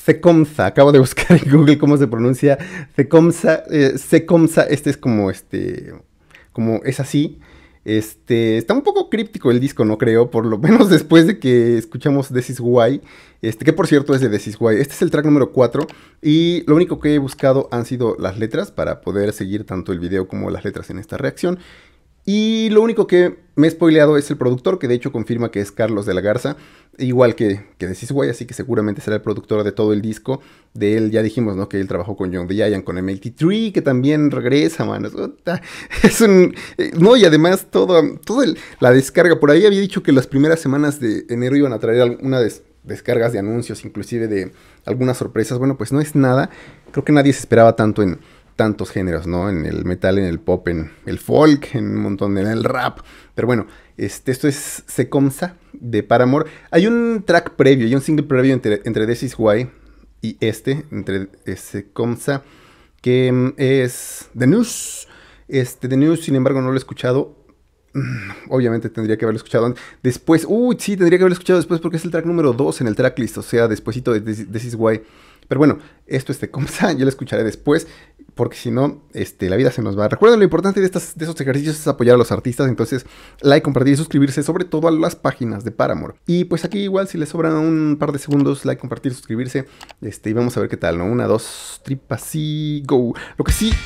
Tecomsa, acabo de buscar en Google cómo se pronuncia Tecomsa, Tecomsa, este es como es así. Está un poco críptico el disco, no creo, por lo menos después de que escuchamos This Is Why, que por cierto es de This Is Why. Este es el track número 4 y lo único que he buscado han sido las letras para poder seguir tanto el video como las letras en esta reacción. Y lo único que me he spoileado es el productor, que de hecho confirma que es Carlos de la Garza, igual que This Is Why, así que seguramente será el productor de todo el disco. De él ya dijimos, ¿no? Que él trabajó con Young the Giant, con M83, que también regresa, man. Es un... no, y además la descarga, por ahí había dicho que las primeras semanas de enero iban a traer algunas descargas de anuncios, inclusive de algunas sorpresas. Bueno, pues no es nada. Creo que nadie se esperaba tanto en tantos géneros, ¿no? En el metal, en el pop, en el folk, en un montón, en el rap. Pero bueno, esto es Tecomsa de Paramore. Hay un track previo, hay un single previo entre This Is Why y entre Tecomsa, que es The News. The News, sin embargo, no lo he escuchado. Obviamente tendría que haberlo escuchado después. Sí, tendría que haberlo escuchado después porque es el track número 2 en el tracklist, o sea, despuesito de This Is Why. Pero bueno, esto es Tecomsa, yo lo escucharé después, porque si no, la vida se nos va. Recuerden, lo importante de esos ejercicios es apoyar a los artistas, entonces like, compartir y suscribirse, sobre todo a las páginas de Paramore. Y pues aquí igual, si les sobran un par de segundos, like, compartir, suscribirse, y vamos a ver qué tal, ¿no? 1, 2, tripas y go. Lo que sí...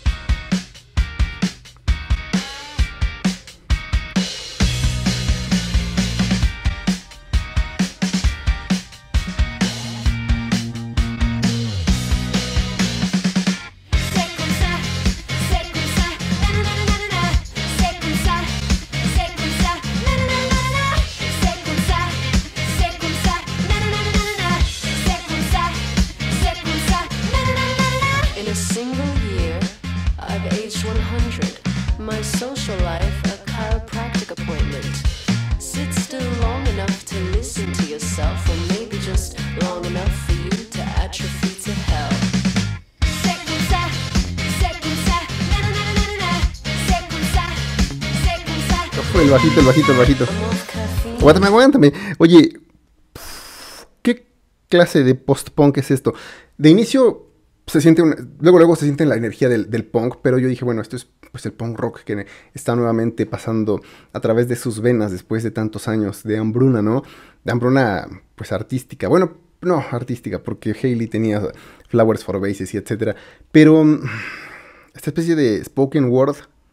My social life, a chiropractic appointment. Sit still long enough to listen to yourself, or maybe just long enough for you to atrophy to hell. El bajito. Aguántame. Oye, ¿qué clase de post-punk es esto? De inicio se siente luego se siente la energía del punk, pero yo dije, bueno, esto es pues el punk rock que está nuevamente pasando a través de sus venas después de tantos años de hambruna, ¿no? De hambruna, pues artística. Bueno, no artística, porque Hayley tenía Flowers for Vases y etcétera. Pero esta especie de spoken word,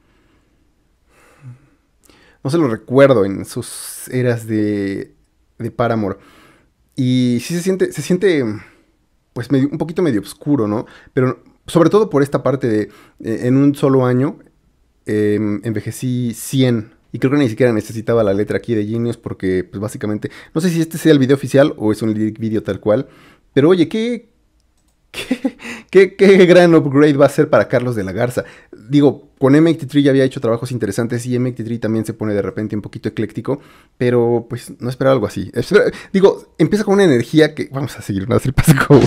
no se lo recuerdo en sus eras de Paramore. Y sí se siente pues un poquito medio oscuro, ¿no? Pero sobre todo por esta parte de en un solo año envejecí 100. Y creo que ni siquiera necesitaba la letra aquí de Genius porque pues básicamente, no sé si este sea el video oficial o es un lyric video tal cual. Pero oye, ¿qué gran upgrade va a ser para Carlos de la Garza? Digo, con M83 ya había hecho trabajos interesantes y M83 también se pone de repente un poquito ecléctico, pero pues no esperaba algo así. Digo, empieza con una energía que... Vamos a seguir una tripas go.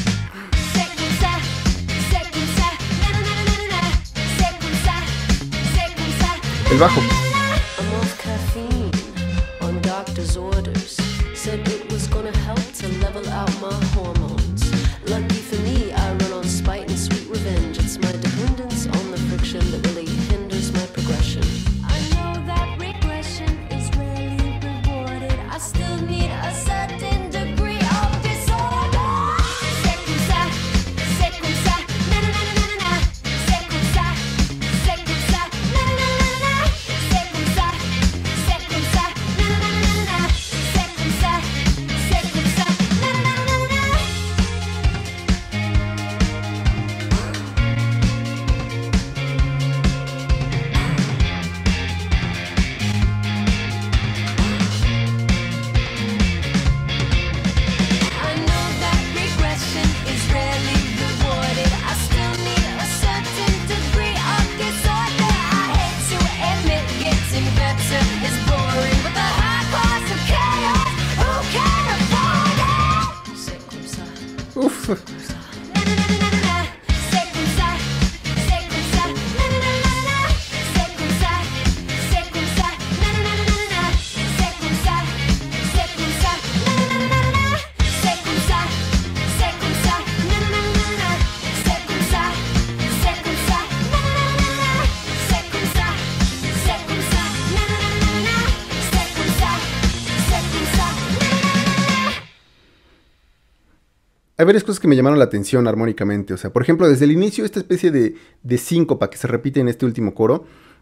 El bajo. hay varias cosas que me llamaron la atención armónicamente. O sea, por ejemplo, desde el inicio, esta especie de síncopa que se repite en este último coro,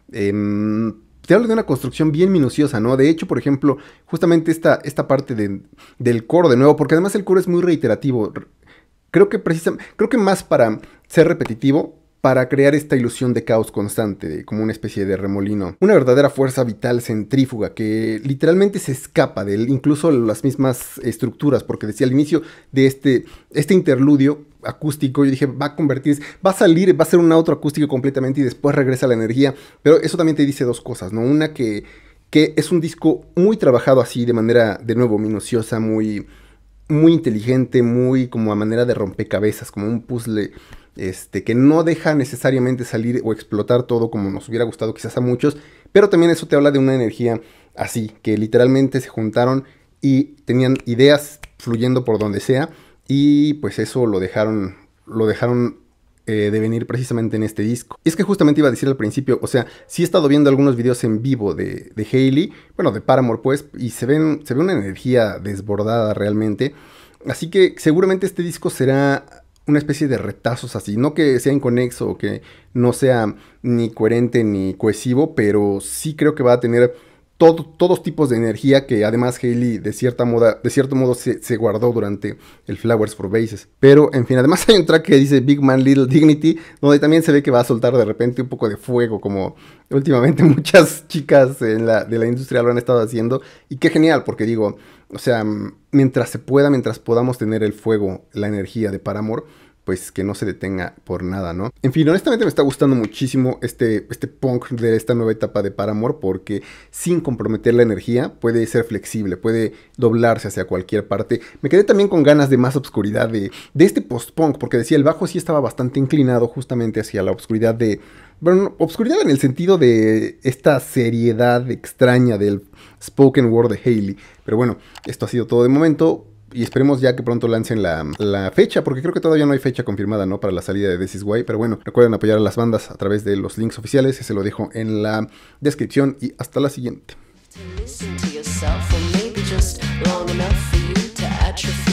te habla de una construcción bien minuciosa, ¿no? De hecho, por ejemplo, justamente esta parte del coro de nuevo, porque además el coro es muy reiterativo. Creo que más para ser repetitivo, para crear esta ilusión de caos constante, como una especie de remolino. Una verdadera fuerza vital centrífuga que literalmente se escapa de él, incluso las mismas estructuras, porque decía al inicio de este interludio acústico, yo dije, va a salir, va a ser un outro acústico completamente y después regresa la energía, pero eso también te dice dos cosas, ¿no? Una que es un disco muy trabajado así, de manera, de nuevo, minuciosa, muy inteligente, muy como a manera de rompecabezas, como un puzzle que no deja necesariamente salir o explotar todo como nos hubiera gustado quizás a muchos, pero también eso te habla de una energía así, que literalmente se juntaron y tenían ideas fluyendo por donde sea, y pues eso lo dejaron de venir precisamente en este disco. Y es que justamente iba a decir al principio, o sea, sí he estado viendo algunos videos en vivo de Hayley, bueno, de Paramore pues, y se ve una energía desbordada realmente, así que seguramente este disco será una especie de retazos así, no que sea inconexo o que no sea ni coherente ni cohesivo, pero sí creo que va a tener todos tipos de energía que además Hayley de cierto modo se guardó durante el Flowers for Vases. Pero en fin, además hay un track que dice Big Man Little Dignity, donde también se ve que va a soltar de repente un poco de fuego, como últimamente muchas chicas de la industria lo han estado haciendo. Y qué genial, porque digo, o sea, mientras podamos tener el fuego, la energía de Paramore, pues que no se detenga por nada, ¿no? En fin, honestamente me está gustando muchísimo este punk de esta nueva etapa de Paramore, porque sin comprometer la energía puede ser flexible, puede doblarse hacia cualquier parte. Me quedé también con ganas de más obscuridad de este post-punk, porque decía, el bajo sí estaba bastante inclinado justamente hacia la obscuridad bueno, obscuridad en el sentido de esta seriedad extraña del spoken word de Hayley. Pero bueno, esto ha sido todo de momento. Y esperemos ya que pronto lancen la fecha, porque creo que todavía no hay fecha confirmada, ¿no? Para la salida de This Is Why. Pero bueno, recuerden apoyar a las bandas a través de los links oficiales. Se lo dejo en la descripción y hasta la siguiente.